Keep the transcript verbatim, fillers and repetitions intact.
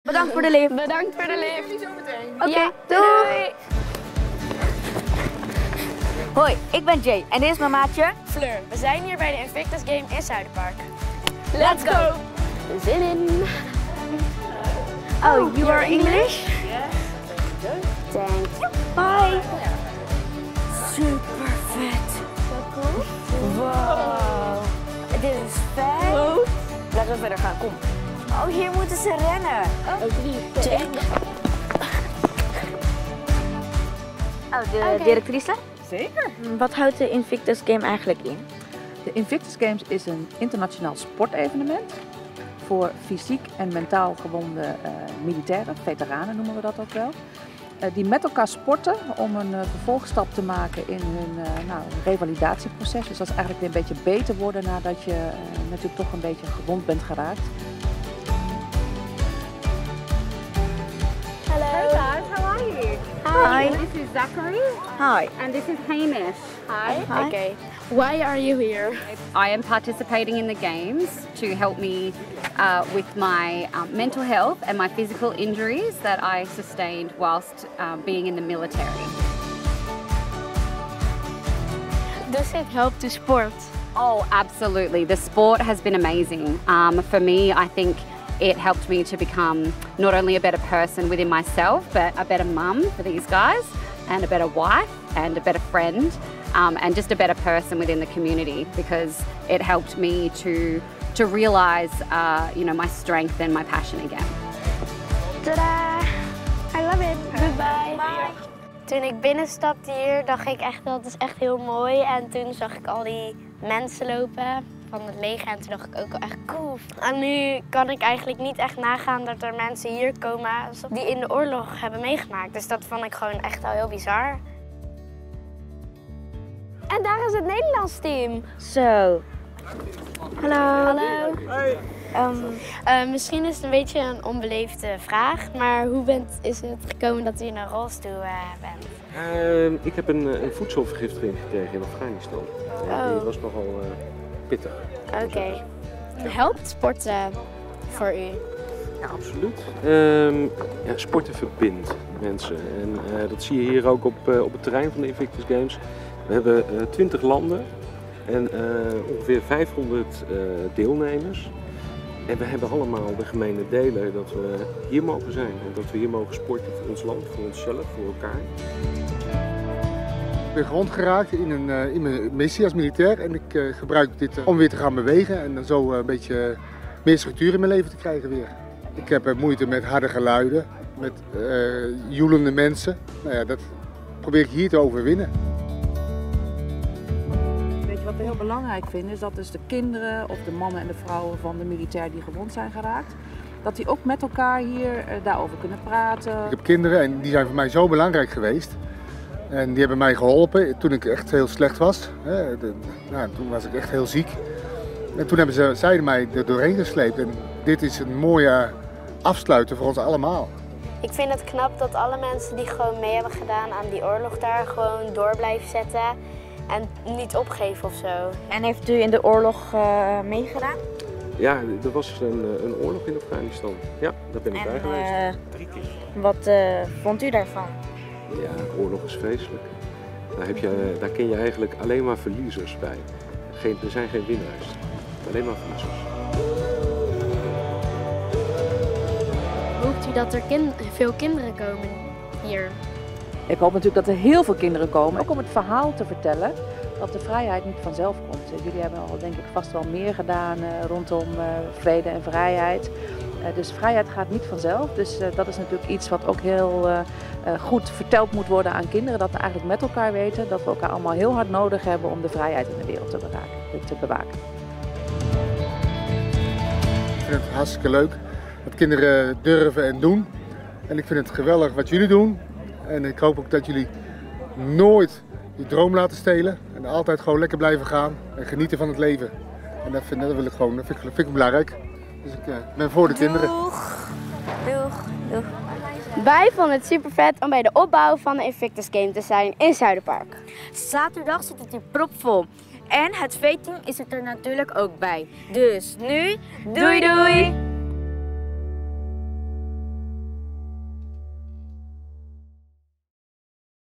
Bedankt voor de lift. Bedankt voor de lift. Jullie zo meteen. Oké, Ja, doei. doei. Hoi, ik ben Jay en dit is mijn maatje. Fleur, we zijn hier bij de Invictus Game in Zuiderpark. Let's go! Zin in! Oh, you are English? Thank you. Bye. Super vet. Zo cool. Wow. Dit is vet. Laten we verder gaan, kom. Oh, hier moeten ze rennen. Oh, drie, twee. Oh, de Oké. directrice? Zeker. Wat houdt de Invictus Game eigenlijk in? De Invictus Games is een internationaal sportevenement voor fysiek en mentaal gewonde uh, militairen, veteranen noemen we dat ook wel. Uh, die met elkaar sporten om een uh, vervolgstap te maken in hun uh, nou, revalidatieproces. Dus dat is eigenlijk weer een beetje beter worden nadat je uh, natuurlijk toch een beetje gewond bent geraakt. Hello. Hey guys, how are you? Hi. This is Zachary Hi. and this is Hamish. Hi. Hi. Okay. Why are you here? I am participating in the games to help me uh, with my um, mental health and my physical injuries that I sustained whilst um, being in the military. Does it help to sport? Oh, absolutely. The sport has been amazing. Um, for me, I think it helped me to become not only a better person within myself, but a better mum for these guys, and a better wife, and a better friend, um, and just a better person within the community, because it helped me to to realize, uh, you know, my strength and my passion again. Tada! I love it. Goodbye. Bye. Toen ik binnenstapte hier, dacht ik echt dat is echt heel mooi. En toen zag ik al die mensen lopen van het leger en toen dacht ik ook wel echt cool. En nu kan ik eigenlijk niet echt nagaan dat er mensen hier komen die in de oorlog hebben meegemaakt. Dus dat vond ik gewoon echt al heel bizar. En daar is het Nederlands team. Zo. Hallo. Hallo. Hoi. Um, Uh, misschien is het een beetje een onbeleefde vraag, maar hoe bent, is het gekomen dat u in een rolstoel uh, bent? Uh, ik heb een, een voedselvergiftiging gekregen in Afghanistan. En Oh. die was nogal uh, pittig. Oké. Okay. Helpt sporten voor u? Ja, absoluut. Uh, ja, sporten verbindt mensen. En uh, dat zie je hier ook op, uh, op het terrein van de Invictus Games. We hebben uh, twintig landen en uh, ongeveer vijfhonderd uh, deelnemers. En we hebben allemaal de gemene delen dat we hier mogen zijn. En dat we hier mogen sporten voor ons land, voor onszelf, voor elkaar. Ik ben gewond geraakt in, een, uh, in mijn missie als militair en ik uh, gebruik dit uh, om weer te gaan bewegen en dan zo uh, een beetje meer structuur in mijn leven te krijgen weer. Ik heb uh, moeite met harde geluiden, met uh, joelende mensen. Nou ja, dat probeer ik hier te overwinnen. Weet je wat we heel belangrijk vinden, is dat dus de kinderen of de mannen en de vrouwen van de militair die gewond zijn geraakt, dat die ook met elkaar hier uh, daarover kunnen praten. Ik heb kinderen en die zijn voor mij zo belangrijk geweest. En die hebben mij geholpen toen ik echt heel slecht was. De, de, nou, toen was ik echt heel ziek. En toen hebben ze, zij mij er doorheen gesleept. En dit is een mooie afsluiten voor ons allemaal. Ik vind het knap dat alle mensen die gewoon mee hebben gedaan aan die oorlog daar gewoon door blijven zetten en niet opgeven of zo. en heeft u in de oorlog uh, meegedaan? Ja, er was een, een oorlog in Afghanistan. Ja, daar ben ik bij En geweest. uh, Drie keer. wat uh, vond u daarvan? Ja, oorlog is vreselijk. Daar, heb je, daar ken je eigenlijk alleen maar verliezers bij. Geen, er zijn geen winnaars, alleen maar verliezers. Hoopt u dat er kind veel kinderen komen hier? Ik hoop natuurlijk dat er heel veel kinderen komen, ook om het verhaal te vertellen dat de vrijheid niet vanzelf komt. Jullie hebben al denk ik vast wel meer gedaan uh, rondom uh, vrede en vrijheid. Uh, dus vrijheid gaat niet vanzelf, dus uh, dat is natuurlijk iets wat ook heel uh, uh, goed verteld moet worden aan kinderen. Dat we eigenlijk met elkaar weten dat we elkaar allemaal heel hard nodig hebben om de vrijheid in de wereld te bewaken. Te bewaken. Ik vind het hartstikke leuk dat kinderen durven en doen. En ik vind het geweldig wat jullie doen. En ik hoop ook dat jullie nooit je droom laten stelen. En altijd gewoon lekker blijven gaan en genieten van het leven. En dat vind, dat wil ik gewoon, dat vind ik, dat vind ik belangrijk. Dus ik uh, ben voor de kinderen. Doeg. Doeg. Doeg. Wij vonden het super vet om bij de opbouw van de Invictus Game te zijn in Zuiderpark. Zaterdag zit het hier propvol. En het V-team is het er natuurlijk ook bij. Dus nu, doei doei!